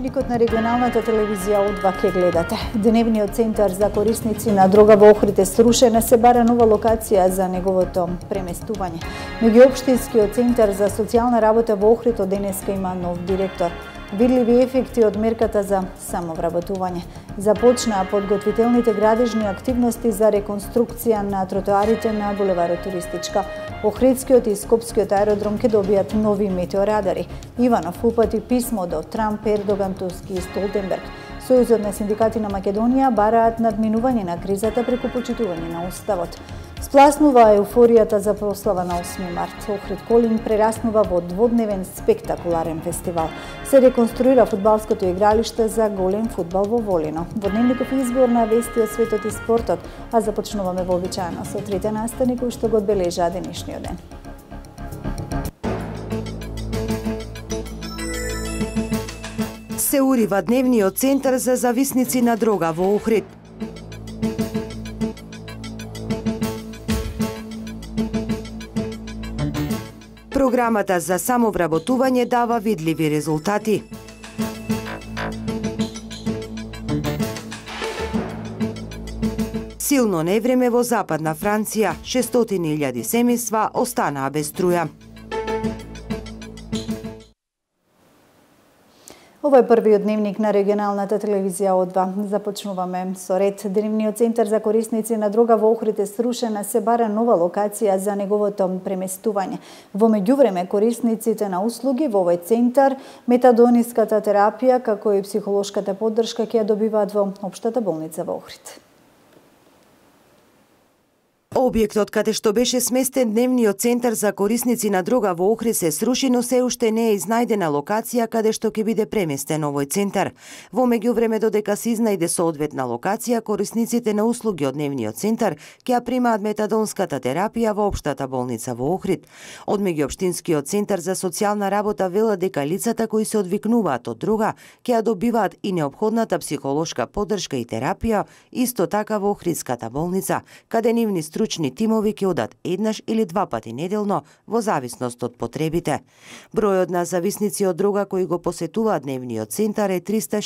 Дневникот на регионалната телевизија О2 ке гледате. Дневниот центар за корисници на дрога во Охрид е срушен, се бара нова локација за неговото преместување. Меѓуопштинскиот центар за социјална работа во Охрид од денеска има нов директор. Видливи ефекти од мерката за самовработување. Започнаа подготвителните градежни активности за реконструкција на тротоарите на булеварот Туристичка. Охридскиот и Скопскиот аеродром ке добијат нови метеорадари. Иванов упати писмо до Трамп, Ердоган, Туски и Столтенберг. Сојузот на синдикати на Македонија бараат надминување на кризата преку почитување на уставот. Спласнува еуфоријата за прослава на 8 март. Охрид Колинг прераснува во дводневен спектакуларен фестивал. Се реконструира фудбалското игралиште за голем фудбал во Волино. Во дневников избор на вести од светот и спортот, а започнуваме вообичаено со трите настани кои што го одбележаа денешниот ден. Се урива дневниот центар за зависници на дрога во Охрид. Програмата за самовработување дава видливи резултати. Силно невреме во западна Франција, 600.000 семејства останаа без струја. Ова е првиот дневник на регионалната телевизија О2. Започнуваме со ред. Дневниот центар за корисници на дрога во Охрид е срушен, се бара нова локација за неговото преместување. Во меѓувреме, корисниците на услуги во овој центар, метадониската терапија, како и психолошката поддршка ќе ја добиваат во Општата болница во Охрид. Објектот каде што беше сместен дневниот центар за корисници на дрога во Охрид се сруши, но се уште не е изнајдена локација каде што ќе биде преместен овој центар. Во меѓувреме, додека се изнајде соодветна локација, корисниците на услуги од дневниот центар ќе ја примаат метадонската терапија во Општата болница во Охрид. Од меѓуопштинскиот центар за социјална работа велат дека лицата кои се одвикнуваат од дрога ќе ја добиваат и неопходната психолошка поддршка и терапија, исто така во Охридската болница, каде нивни стручни тимови ќе одат еднаш или два пати неделно во зависност од потребите. Бројот на зависници од дрога кои го посетуваат дневниот центар е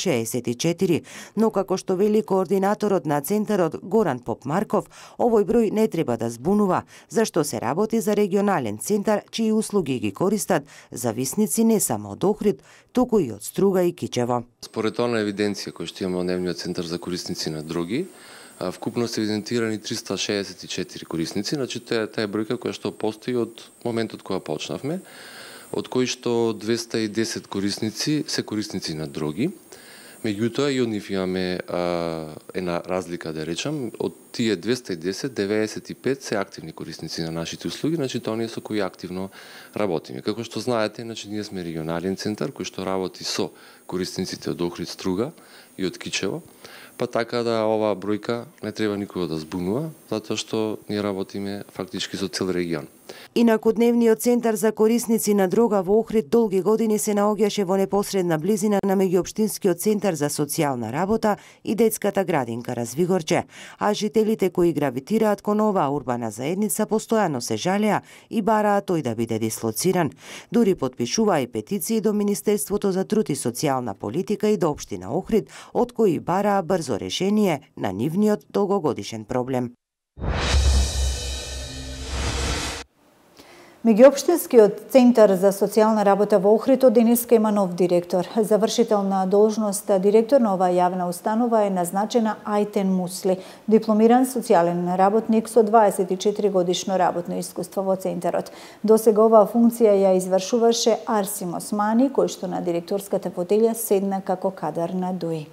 364, но како што вели координаторот на центарот Горан Попмарков, овој број не треба да збунува, зашто се работи за регионален центар чии услуги ги користат зависници не само од Охрид, туку и од Струга и Кичево. Според она евиденција која што имаме од дневниот центар за корисници на дроги, вкупно се евидентирани 364 корисници, значи таа е бројка која што постои од моментот кога почнавме, од кои што 210 корисници се корисници на дроги. Меѓутоа и од нив имаме една разлика, да речам, од тие 210, 95 се активни корисници на нашите услуги, значи тоа оние со кои активно работиме. Како што знаете, значи ние сме регионален центар кој што работи со корисниците од Охрид, Струга и од Кичево. Па така да оваа бројка не треба никога да збунува, затоа што ние работиме фактички со цел регион. Инаку дневниот центар за корисници на дрога во Охрид долги години се наоѓаше во непосредна близина на меѓуопштинскиот центар за социјална работа и детската градинка Развигорче, а жителите кои гравитираат кон оваа урбана заедница постојано се жалеа и бараат тој да биде дислоциран. Дури потпишуваа и петиции до Министерството за труд и социјална политика и до Општина Охрид, од кои бараа брзо решение на нивниот долгогодишен проблем. Меѓуопштинскиот центар за социјална работа во Охрид од денеска има нов директор. Завршител на должност директор на оваа јавна установа е назначена Ајтен Мусли, дипломиран социјален работник со 24 годишно работно искуство во центарот. Досега оваа функција ја извршуваше Арсим Османи, кој што на директорската фотелја седна како кадар на ДУИ.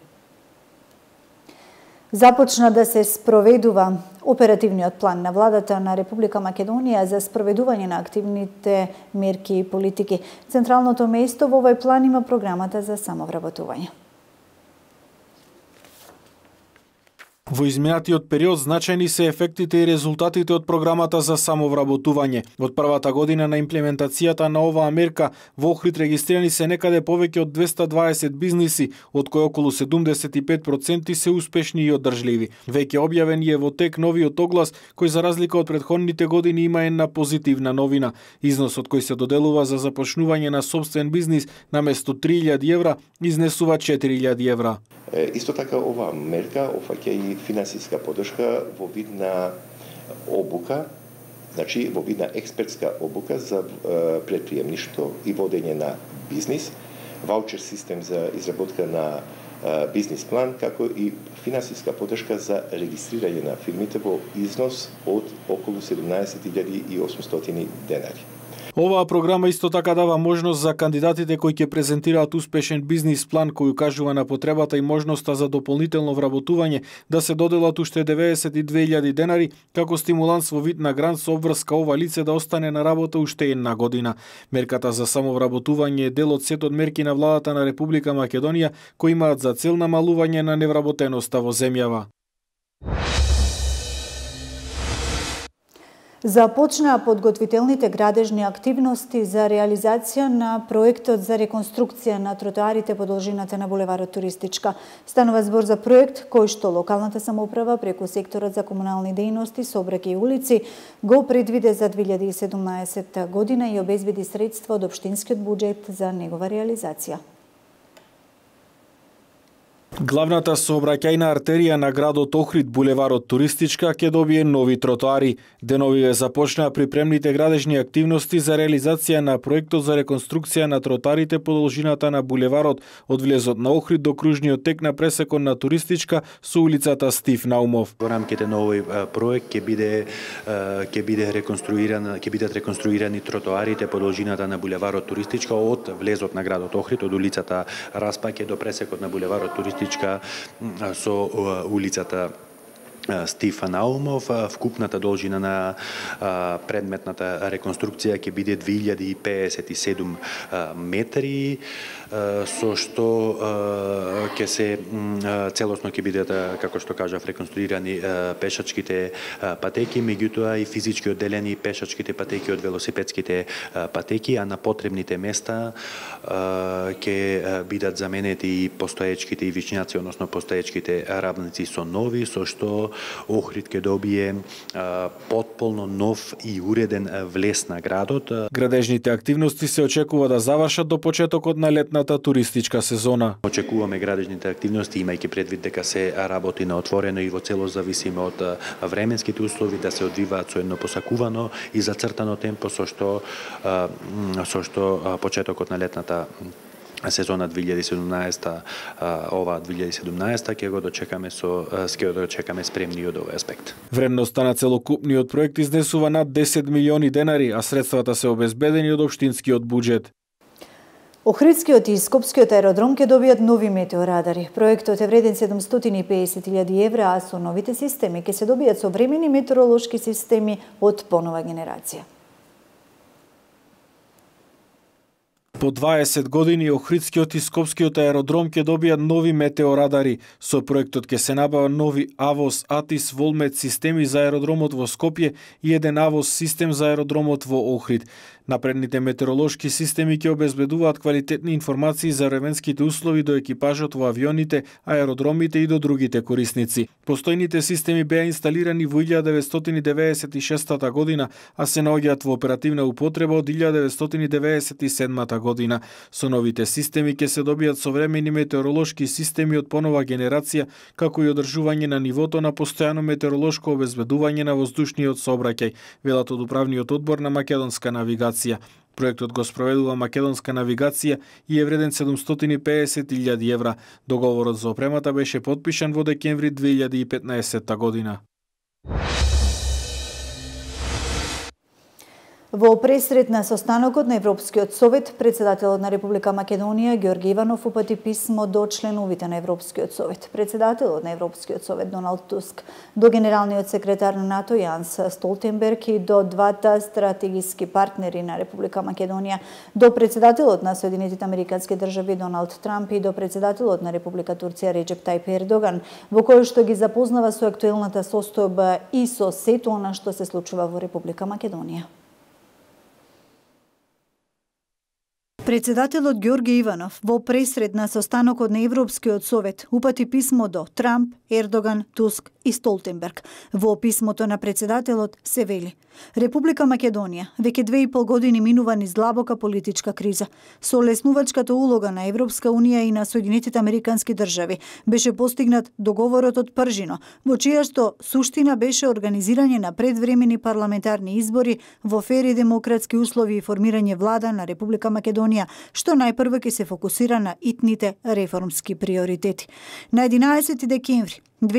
Започна да се спроведува оперативниот план на владата на Република Македонија за спроведување на активните мерки и политики. Централното место во овој план има програмата за самовработување. Во изминатиот период значајни се ефектите и резултатите од програмата за самовработување. Од првата година на имплементацијата на оваа мерка во Охрид регистрирани се некаде повеќе од 220 бизниси, од кои околу 75% се успешни и одржливи. Веќе објавен е во тек новиот оглас, кој за разлика од претходните години има една позитивна новина. Износот кој се доделува за започнување на собствен бизнис наместо 3000 евра изнесува 4000 евра. Исто така оваа мерка офаќа и финансиска поддршка во вид на обука, значи во вид на експертска обука за предприемништво и водење на бизнис, ваучер систем за изработка на бизнис план, како и финансиска поддршка за регистрирање на фирмите во износ од околу 17.800 денари. Оваа програма исто така дава можност за кандидатите кои ќе презентираат успешен бизнис план кој укажува на потребата и можноста за дополнително вработување да се доделат уште 92.000 денари како стимуланс во вид на грант со обврска ова лице да остане на работа уште една година. Мерката за самовработување е дел од сет од мерки на владата на Република Македонија кои имаат за цел намалување на невработеноста во земјава. Започнаа подготвителните градежни активности за реализација на проектот за реконструкција на тротоарите по должината на булеварот Туристичка. Станува збор за проект кој што локалната самоуправа преку секторот за комунални дејности, сообраќај и улици го предвиде за 2017 година и обезбеди средства од општинскиот буџет за негова реализација. Главната сообраќајна артерија на градот Охрид, булеварот Туристичка, ќе добие нови тротоари. Деновиве започнаа припремните градежни активности за реализација на проектот за реконструкција на тротоарите по должината на булеварот од влезот на Охрид до кружниот тек на пресекот на Туристичка со улицата Стив Наумов. Во рамките на овој проект ќе бидат реконструирани тротоарите по должината на булеварот Туристичка од влезот на градот Охрид, од улицата Распаќе до пресекот на булеварот Туристичка со улицата Стифан Наумов. Вкупната должина на предметната реконструкција ќе биде 2057 метри, со што ќе се целосно ќе бидат, како што кажав, реконструирани пешачките патеки, меѓутоа и физички одделени пешачките патеки од велосипедските патеки, а на потребните места ќе бидат заменети и постоечките ивичњаци, односно постоечките равници со нови, со што Охрид ќе добие потполно нов и уреден влез на градот. Градежните активности се очекува да завршат до почетокот на летната туристичка сезона. Очекуваме градежните активности, имајќи предвид дека се работи на отворено и во целост зависиме од временските услови, да се одвиваат со едно посакувано и зацртано темпо, со што почетокот на летната сезона 2017, ова 2017 ќе го дочекаме спремни од овој аспект. Вредноста на целокупниот проект изнесува над 10 милиони денари, а средствата се обезбедени од општинскиот буџет. Охридскиот и Скопскиот аеродром ќе добијат нови метеорадари. Проектот е вреден 750.000 евра, а со новите системи ќе се добијат современи метеоролошки системи од понова генерација. По 20 години Охридскиот и Скопскиот аеродром ќе добијат нови метеорадари. Со проектот ќе се набава нови АВОС, АТИС, Волмет системи за аеродромот во Скопје и еден АВОС систем за аеродромот во Охрид. Напредните метеоролошки системи ќе обезбедуваат квалитетни информации за временските услови до екипажот во авионите, аеродромите и до другите корисници. Постојните системи беа инсталирани во 1996 година, а се наоѓаат во оперативна употреба од 1997 година. Со новите системи ќе се добијат современи метеоролошки системи од понова генерација, како и одржување на нивото на постојано метеоролошко обезбедување на воздушниот сообраќај, велат од управниот одбор на Македонска навигација. Проектот го спроведува Македонска навигација и е вреден 750.000 евра. Договорот за опремата беше потпишан во декември 2015 година. Во пресред на состанокот на Европскиот совет, председателот на Република Македонија Ѓорги Иванов упати писмо до членовите на Европскиот совет. Председателот на Европскиот совет Доналд Туск до генералниот секретар на НАТО Јанс Столтенберг и до двата стратегиски партнери на Република Македонија, до председателот на Соединетите Американски држави Доналд Трамп и до председателот на Република Турција Реджеп Тајип Ердоган, во кој што ги запознава со актуелната состојба и со сето она што се случува во Република Македонија. Председателот Ѓорги Иванов во пресред на состанокот на Европскиот совет упати писмо до Трамп, Ердоган, Туск и Столтенберг. Во писмото на председателот се вели: Република Македонија веќе 2,5 години минува низ длабока политичка криза. Со леснувачката улога на Европска унија и на Соединетите Американски држави беше постигнат договорот од Пржино, во чија што суштина беше организирање на предвремени парламентарни избори во фери демократски услови и формирање влада на Република Македонија, што најпрво ќе се фокусира на итните реформски приоритети. На 11 декември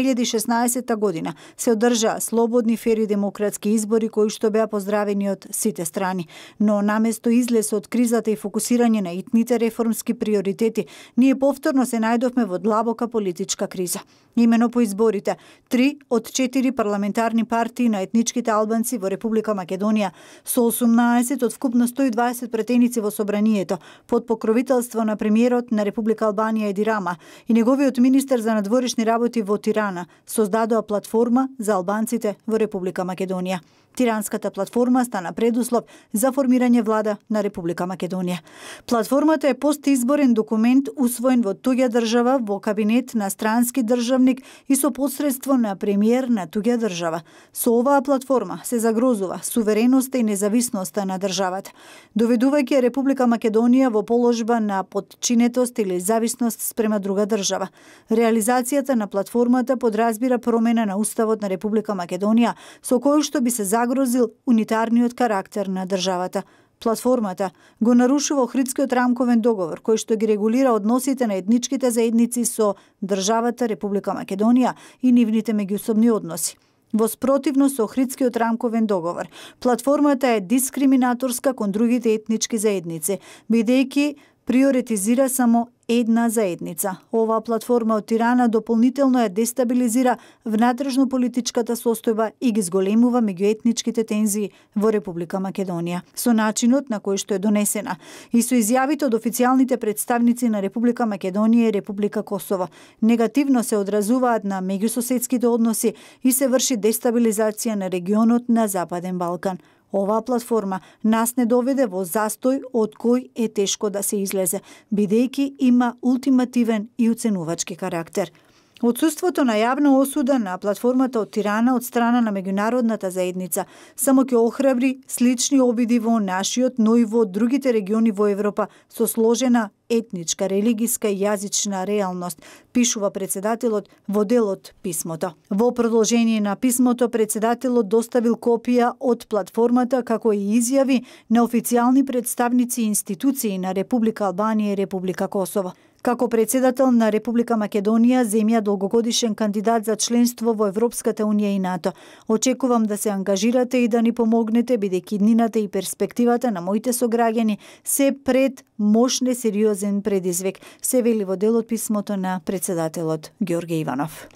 2016 година се одржаа слободни фери демократски избори кои што беа поздравени од сите страни, но наместо излез од кризата и фокусирање на итните реформски приоритети, ние повторно се најдовме во длабока политичка криза. Имено по изборите, 3 од 4 парламентарни партии на етничките албанци во Република Македонија со 18 од вкупно 120 претеници во собранието под покровителство на премиерот на Република Албанија Еди Рама и неговиот министер за надворешни работи во Тирана создадоа платформа за албанците во Република Македонија. Тиранската платформа стана предуслов за формирање влада на Република Македонија. Платформата е постизборен документ усвоен во туѓа држава во кабинет на странски државник и со посредство на премиер на туѓа држава. Со оваа платформа се загрозува сувереноста и независноста на државата, доведувајќи Република Македонија во положба на подчинетост или зависност спрема друга држава. Реализацијата на платформата подразбира промена на уставот на Република Македонија со кој што би се загрозил унитарниот карактер на државата. Платформата го нарушува Охридскиот рамковен договор, кој што ги регулира односите на етничките заедници со државата Република Македонија и нивните меѓусобни односи. Во спротивно со Охридскиот рамковен договор, платформата е дискриминаторска кон другите етнички заедници, бидејќи приоритизира само една заедница. Оваа платформа од Тирана дополнително ја дестабилизира внатрешно-политичката состојба и ги зголемува меѓуетничките тензии во Република Македонија. Со начинот на кој што е донесена и со изјавите од официјалните представници на Република Македонија и Република Косово, негативно се одразуваат на меѓусоседските односи и се врши дестабилизација на регионот на Западен Балкан. Оваа платформа нас не доведе во застој од кој е тешко да се излезе, бидејќи има ултимативен и уценувачки карактер. Отсуството на јавна осуда на платформата од Тирана од страна на меѓународната заедница само ќе охрабри слични обиди во нашиот, но и во другите региони во Европа со сложена етничка, религиска и јазична реалност, пишува председателот во дел од писмото. Во продолжение на писмото, председателот доставил копија од платформата како и изјави на официјални представници и институции на Република Албанија и Република Косово. Како председател на Република Македонија, земја долгогодишен кандидат за членство во Европската унија и НАТО, очекувам да се ангажирате и да ни помогнете, бидејќи иднината и перспективата на моите сограѓани се пред мощне сериозен предизвик, се вели во дел од писмото на председателот Ѓорги Иванов.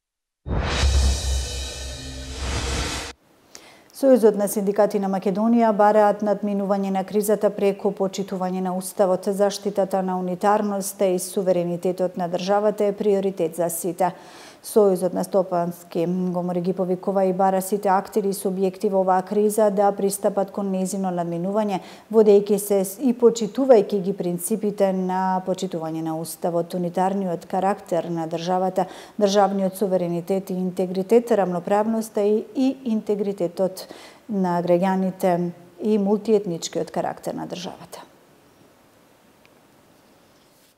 Сојузот на синдикати на Македонија бараат надминување на кризата преку почитување на уставот. Заштитата на унитарноста и суверенитетот на државата е приоритет за сите. Сојузот на стопански комори ги повикува и бара сите актери и субјекти во оваа криза да пристапат кон нејзино надминување, водејќи се и почитувајќи ги принципите на почитување на уставот, унитарниот карактер на државата, државниот суверенитет и интегритет, рамноправноста и интегритетот на граѓаните и мултиетничкиот карактер на државата.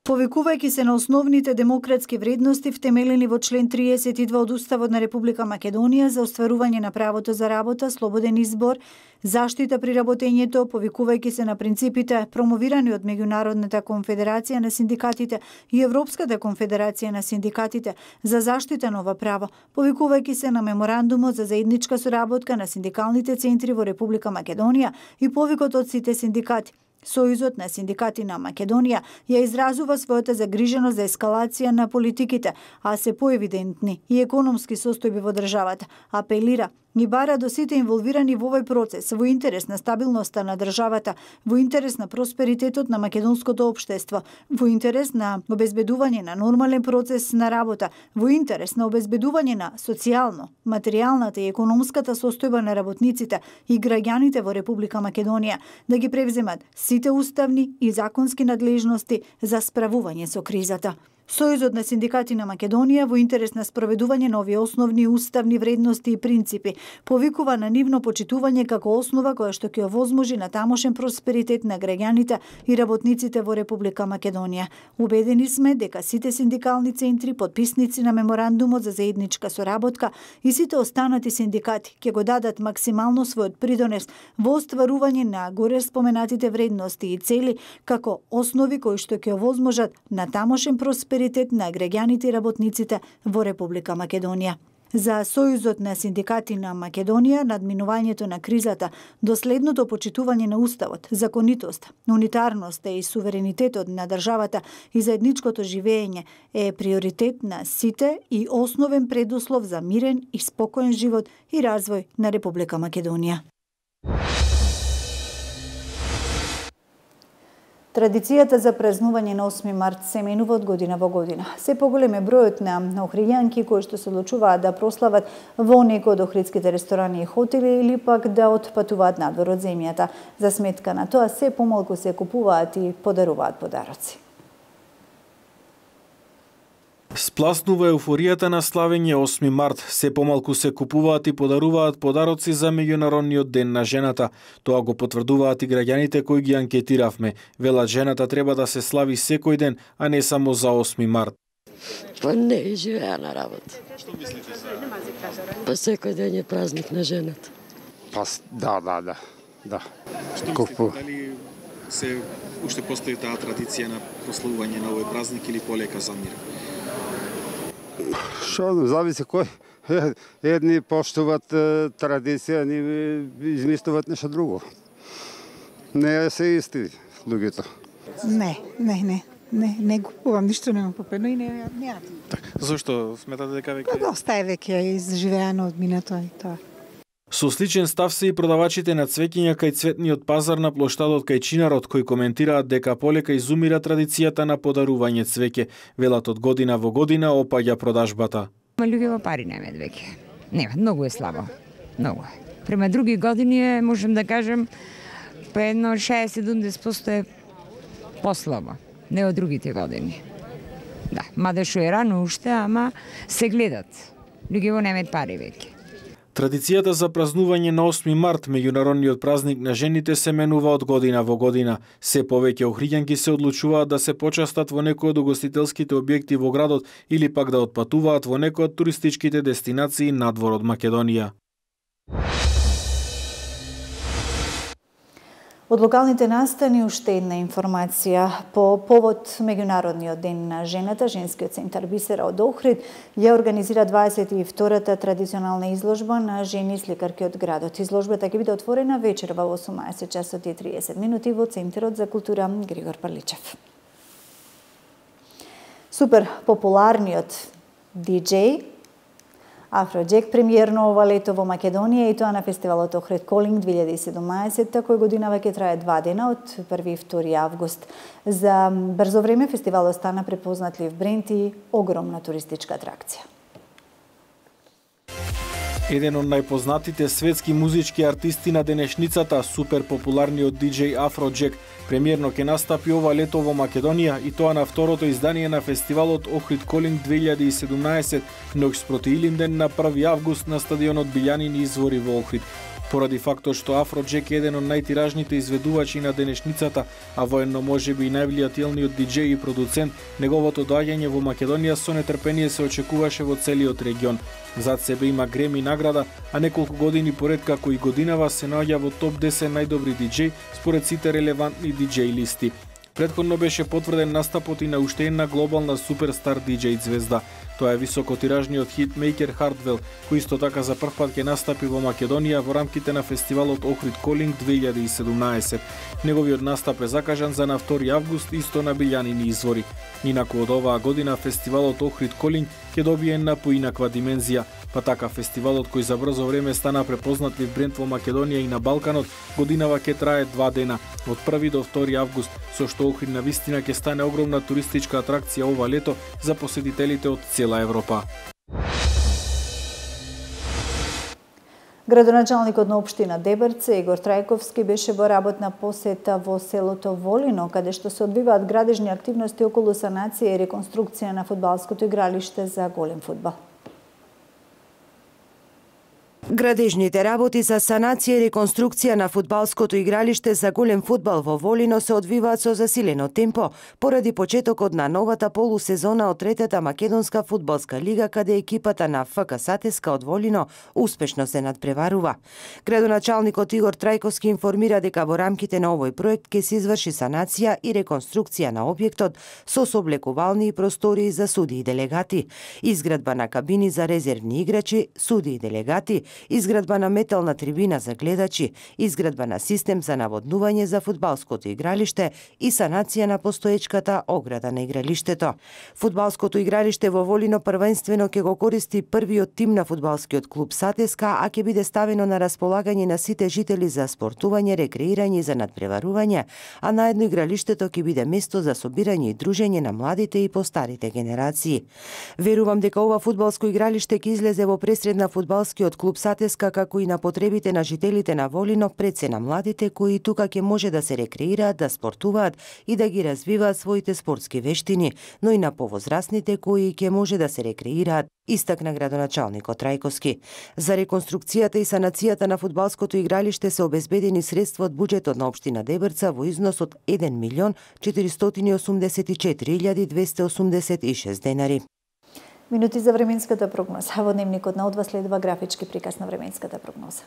Повикувајќи се на основните демократски вредности втемелени во член 32 од Уставот на Република Македонија за остварување на правото за работа, слободен избор, заштита при работењето, повикувајќи се на принципите промовирани од Меѓународната конфедерација на синдикатите и Европската конфедерација на синдикатите за заштита на ова право, повикувајќи се на меморандумот за заедничка соработка на синдикалните центри во Република Македонија и повикот од сите синдикати. Сојузот на синдикати на Македонија ја изразува својата загриженост за ескалација на политиките, а се поевидентни и економски состојби во државата, апелира и бара до сите инволвирани во овој процес во интерес на стабилноста на државата, во интерес на просперитетот на македонското општество, во интерес на обезбедување на нормален процес на работа, во интерес на обезбедување на социјално, материјалната и економската состојба на работниците и граѓаните во Република Македонија, да ги превземат сите уставни и законски надлежности за справување со кризата. Сојузот на синдикати на Македонија во интерес на спроведување на овие основни уставни вредности и принципи повикува на нивно почитување како основа која што ќе овозможи на тамошен просперитет на граѓаните и работниците во Република Македонија. Убедени сме дека сите синдикални центри, потписници на меморандумот за заедничка соработка и сите останати синдикати ќе го дадат максимално својот придонес во остварување на горе споменатите вредности и цели како основи кои што ќе овозможат на тамошен просперитет на граѓаните и работниците во Република Македонија. За Сојузот на синдикати на Македонија, надминувањето на кризата, доследното почитување на уставот, законитост, унитарноста и суверенитетот на државата и заедничкото живење е приоритет на сите и основен предуслов за мирен и спокоен живот и развој на Република Македонија. Традицијата за празнување на 8 март се менува од година во година. Се поголем е бројот на охриѓанки кои што се одлучуваат да прослават во некој од охридските ресторани и хотели или пак да отпатуваат надвор од земјата. За сметка на тоа се помалку се купуваат и подаруваат подароци. Спласнува еуфоријата на славење 8 март. Се помалку се купуваат и подаруваат подароци за Меѓународниот ден на жената. Тоа го потврдуваат и граѓаните кои ги анкетиравме. Велат жената треба да се слави секој ден, а не само за 8 март. Па не живеа на работа. Што мислите за? Па секој ден е празник на жената. Па да. Што мислите, дали се уште постои таа традиција на прославување на овој празник или полека замира? Што зависи кој. Едни поштуват традиција, ни измислуват нешто друго. Не се исти луѓето. Не купувам, ништо немам попено и не. Зошто сметате дека веќе? Доста е веќе изживеано од минато и тоа. Со сличен став се и продавачите на цвеќиња кај цветниот пазар на плоштадот кај Чинарот, кои коментираат дека полека изумира традицијата на подарување цвеќе. Велат од година во година опаѓа продажбата. Луѓе во пари немаат веќе. Нема, многу е слабо. Многу е. Према други години можем да кажем по едно 60-70% е послабо. Не од другите години. Да, мада шо е рано уште, ама се гледат. Луѓе во немаат пари веќе. Традицијата за празнување на 8 март, меѓународниот празник на жените, се менува од година во година. Се повеќе охриѓанки се одлучуваат да се почастат во некој од угостителските објекти во градот или пак да отпатуваат во некој од туристичките дестинации надвор од Македонија. Од локалните настани уште една информација. По повод Меѓународниот ден на жената, Женскиот центар Бисера од Охрид ја организира 22-та традиционална изложба на жени сликарки од градот. Изложбата ќе биде отворена вечерва во 18 часот и 30 минути во Центарот за култура Григор Парличев. Супер популарниот диџеј Афроджек премиерно ова лето во Македонија и тоа на фестивалот Охрид Колинг 2017, кој годинава ќе трае 2 дена од 1 и 2 август. За брзо време фестивалот стана препознатлив бренд и огромна туристичка атракција. Еден од најпознатите светски музички артисти на денешницата, супер популарниот диџеј Афроджек, премиерно ќе настапи ова лето во Македонија и тоа на второто издание на фестивалот Охрид Колинг 2017, ноќ спроти Илинден на 1 август на стадионот Билјанини извори во Охрид. Поради фактот што Афроджек е еден од најтиражните изведувачи на денешницата, а военно можеби и највлијателниот диџеј и продуцент, неговото доаѓање во Македонија со нетрпение се очекуваше во целиот регион. Зад себе има Греми награда, а неколку години поред како и годинава се наоѓа во топ 10 најдобри диџеј според сите релевантни диџеј листи. Предходно беше потврден настапот и на уште една глобална суперстар диџеј звезда. Тоа е високотиражниот хитмейкер Хардвел, кој исто така за прв пат ќе настапи во Македонија во рамките на фестивалот Охрид Колинг 2017. Неговиот настап е закажан за на 2 август исто на Билјанини извори. Инаку од оваа година фестивалот Охрид Колинг ќе добие една поинаква димензија, па така фестивалот кој за брзо време стана препознатлив бренд во Македонија и на Балканот, годинава ќе трае 2 дена, од 1 до 2 август, со што Охрид на вистина ќе стане огромна туристичка атракција ова лето за посетителите од цела Европа. Градоначалникот на општина Дебрце, Игор Трајковски, беше во работна посета во селото Волино, каде што се одвиваат градежни активности околу санација и реконструкција на фудбалското игралиште за голем фудбал. Градежните работи за санација и реконструкција на фудбалското игралиште за голем фудбал во Волино се одвиваат со засилено темпо поради почетокот на новата полусезона од третата македонска фудбалска лига, каде екипата на ФК Сатеска од Волино успешно се надпреварува. Градоначалникот Игор Трајковски информира дека во рамките на овој проект ќе се изврши санација и реконструкција на објектот со соблекувални простории за суди и делегати, изградба на кабини за резервни играчи, суди и делегати, изградба на метална трибина за гледачи, изградба на систем за наводнување за фудбалското игралиште и санација на постоечката ограда на игралиштето. Фудбалското игралиште во Волино првенствено ќе го користи првиот тим на фудбалскиот клуб Сатеска, а ќе биде ставено на располагање на сите жители за спортување, рекреирање и за надпреварување, а наедно игралиштето ќе биде место за собирање и дружење на младите и постарите генерации. Верувам дека ова фудбалско игралиште ќе излезе во пресред на фудбалскиот клуб Сатеска, како и на потребите на жителите на Волино, пред се на младите кои тука ќе може да се рекреираат, да спортуваат и да ги развиваат своите спортски вештини, но и на повозрастните кои ќе може да се рекреираат, истакна градоначалникот Трајковски. За реконструкцијата и санацијата на фудбалското игралиште се обезбедени средства од буџетот на општина Дебрца во износ од 1.484.286 денари. Минути за временската прогноза. Во дневникот на Одва следува графички приказ на временската прогноза.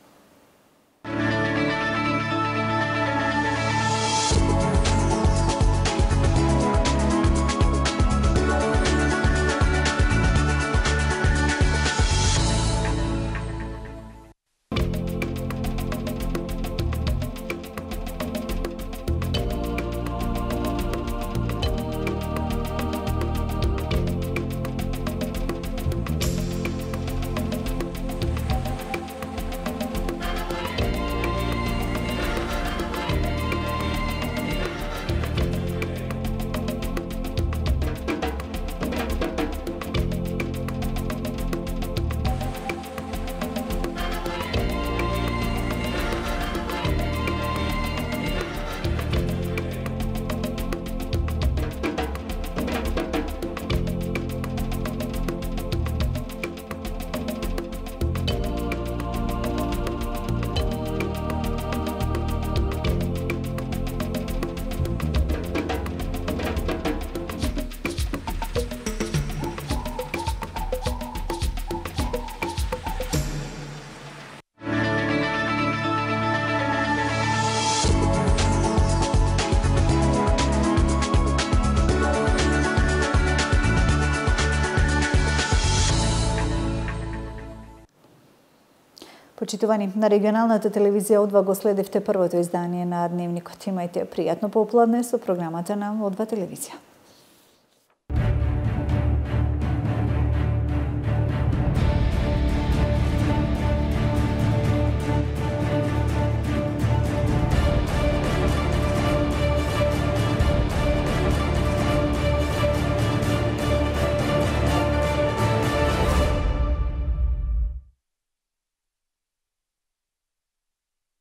Почитувани, на регионалната телевизија Одва го следевте првото издание на Дневникот. Имајте пријатно попладне со програмата на Одва телевизија.